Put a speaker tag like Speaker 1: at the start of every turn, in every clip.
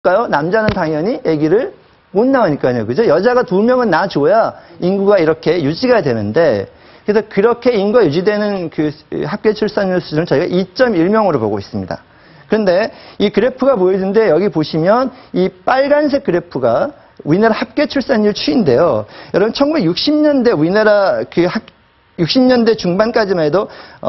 Speaker 1: 남자는 당연히 아기를 못 낳으니까요. 그죠? 여자가 2명은 낳아줘야 인구가 이렇게 유지가 되는데, 그래서 그렇게 인구가 유지되는 그 합계 출산율 수준을 저희가 2.1명으로 보고 있습니다. 그런데 이 그래프가 보여주는데 여기 보시면 이 빨간색 그래프가 우리나라 합계 출산율 추인데요. 여러분 1960년대 우리나라 60년대 중반까지만 해도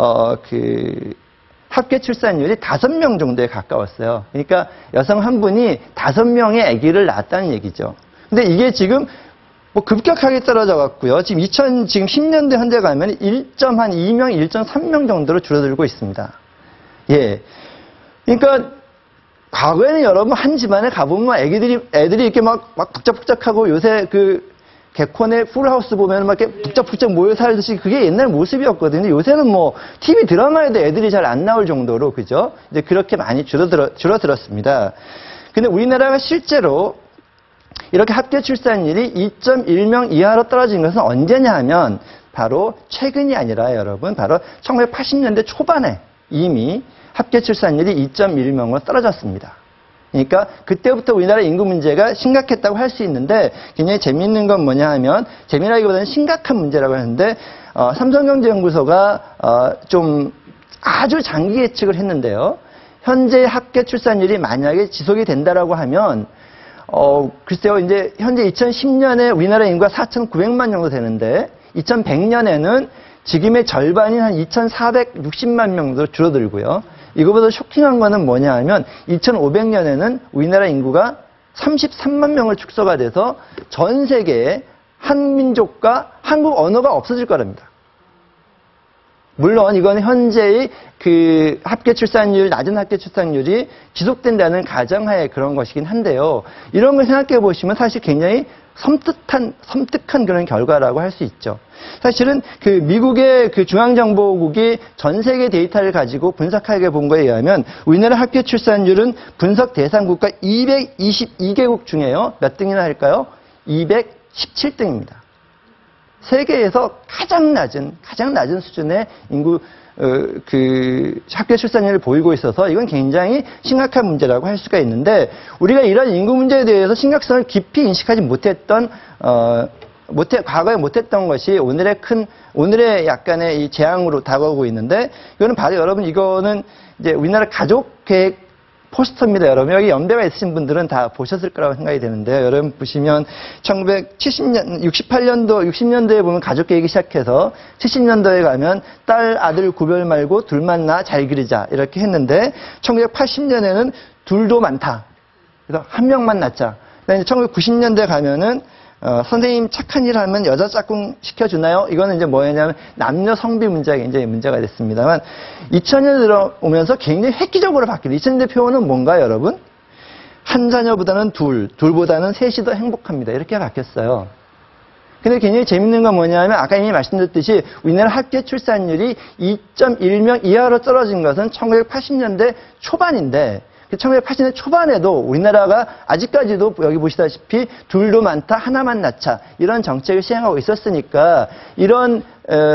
Speaker 1: 합계 출산율이 5명 정도에 가까웠어요. 그러니까 여성 한 분이 5명의 아기를 낳았다는 얘기죠. 근데 이게 지금 뭐 급격하게 떨어져 갖고요. 지금 10년대 현재 가면 1.2명, 1.3명 정도로 줄어들고 있습니다. 예. 그러니까 과거에는 여러분 한 집안에 가보면 애들이 이렇게 막 북적북적하고 요새 개콘의 풀하우스 보면 막 이렇게 북적북적 모여 살듯이 그게 옛날 모습이었거든요. 요새는 뭐 TV 드라마에도 애들이 잘 안 나올 정도로 그죠? 이제 그렇게 많이 줄어들었습니다. 근데 우리나라가 실제로 이렇게 합계 출산율이 2.1명 이하로 떨어진 것은 언제냐 하면 바로 최근이 아니라 여러분 바로 1980년대 초반에 이미 합계 출산율이 2.1명으로 떨어졌습니다. 그러니까 그때부터 우리나라 인구 문제가 심각했다고 할 수 있는데 굉장히 재미있는 건 뭐냐 하면 재미라기보다는 심각한 문제라고 하는데 삼성경제연구소가 좀 아주 장기 예측을 했는데요. 현재 합계 출산율이 만약에 지속이 된다라고 하면 글쎄요 이제 현재 2010년에 우리나라 인구가 4,900만 정도 되는데 2100년에는 지금의 절반인 한 2,460만 명 정도 줄어들고요. 이거보다 쇼킹한 거는 뭐냐 하면 2500년에는 우리나라 인구가 33만 명을 축소가 돼서 전 세계에 한민족과 한국 언어가 없어질 거랍니다. 물론 이건 현재의 합계 출산율, 낮은 합계 출산율이 지속된다는 가정하에 그런 것이긴 한데요. 이런 걸 생각해 보시면 사실 굉장히 섬뜩한 그런 결과라고 할 수 있죠. 사실은 미국의 중앙정보국이 전 세계 데이터를 가지고 분석하게 본 거에 의하면 우리나라 합계 출산율은 분석 대상 국가 222개국 중에요. 몇 등이나 할까요? 217등입니다. 세계에서 가장 낮은 수준의 인구 합계 출산율을 보이고 있어서 이건 굉장히 심각한 문제라고 할 수가 있는데 우리가 이런 인구 문제에 대해서 심각성을 깊이 인식하지 못했던 과거에 못했던 것이 오늘의 약간의 이 재앙으로 다가오고 있는데 이거는 바로 여러분 이거는 이제 우리나라 가족 계획 포스터입니다. 여러분 여기 연배가 있으신 분들은 다 보셨을 거라고 생각이 되는데요. 여러분 보시면 68년도, 60년도에 보면 가족 계획이 시작해서 70년도에 가면 딸, 아들 구별 말고 둘만 낳아 잘 기르자 이렇게 했는데 1980년에는 둘도 많다. 그래서 한 명만 낳자. 그다음에 1990년대 가면은 선생님 착한 일 하면 여자 짝꿍 시켜주나요? 이거는 이제 뭐냐면 남녀 성비 문제가 굉장히 문제가 됐습니다만 2000년 들어오면서 굉장히 획기적으로 바뀌는 2000년대 표현은 뭔가요, 여러분? 한 자녀보다는 둘보다는 셋이 더 행복합니다. 이렇게 바뀌었어요. 근데 굉장히 재밌는 건 뭐냐면 아까 이미 말씀드렸듯이 우리나라 합계 출산율이 2.1명 이하로 떨어진 것은 1980년대 초반인데 1980년대 초반에도 우리나라가 아직까지도 여기 보시다시피 둘도 많다, 하나만 낳자 이런 정책을 시행하고 있었으니까 이런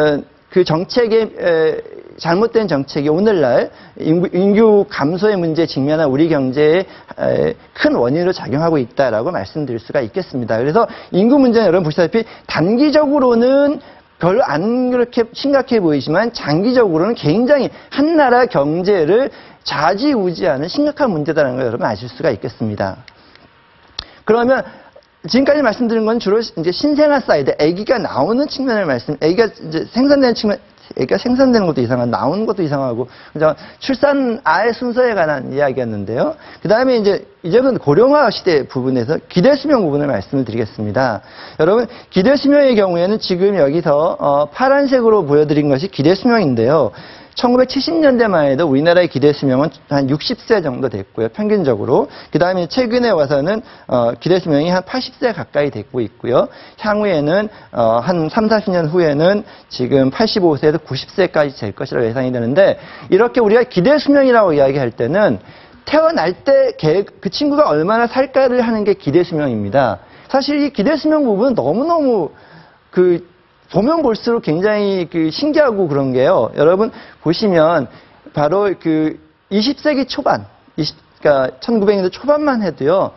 Speaker 1: 잘못된 정책이 오늘날 인구 감소의 문제에 직면한 우리 경제에 큰 원인으로 작용하고 있다라고 말씀드릴 수가 있겠습니다. 그래서 인구 문제는 여러분 보시다시피 단기적으로는 별로 안 그렇게 심각해 보이지만 장기적으로는 굉장히 한 나라 경제를 좌지우지하는 심각한 문제다라는 걸 여러분 아실 수가 있겠습니다. 그러면 지금까지 말씀드린 건 주로 이제 신생아 사이드, 아기가 나오는 측면을 아기가 이제 생산되는 측면, 아기가 생산되는 것도 이상하고 나오는 것도 이상하고, 그죠? 출산아의 순서에 관한 이야기였는데요. 그 다음에 이제는 고령화 시대 부분에서 기대수명 부분을 말씀을 드리겠습니다. 여러분, 기대수명의 경우에는 지금 여기서 파란색으로 보여드린 것이 기대수명인데요. 1970년대만 해도 우리나라의 기대수명은 한 60세 정도 됐고요. 평균적으로. 그 다음에 최근에 와서는 기대수명이 한 80세 가까이 되고 있고요. 향후에는 한 3, 40년 후에는 지금 85세에서 90세까지 될 것이라고 예상이 되는데 이렇게 우리가 기대수명이라고 이야기할 때는 태어날 때 그 친구가 얼마나 살까를 하는 게 기대수명입니다. 사실 이 기대수명 부분은 너무너무 보면 볼수록 굉장히 신기하고 그런 게요. 여러분 보시면 바로 20세기 초반, 그러니까 1900년대 초반만 해도요.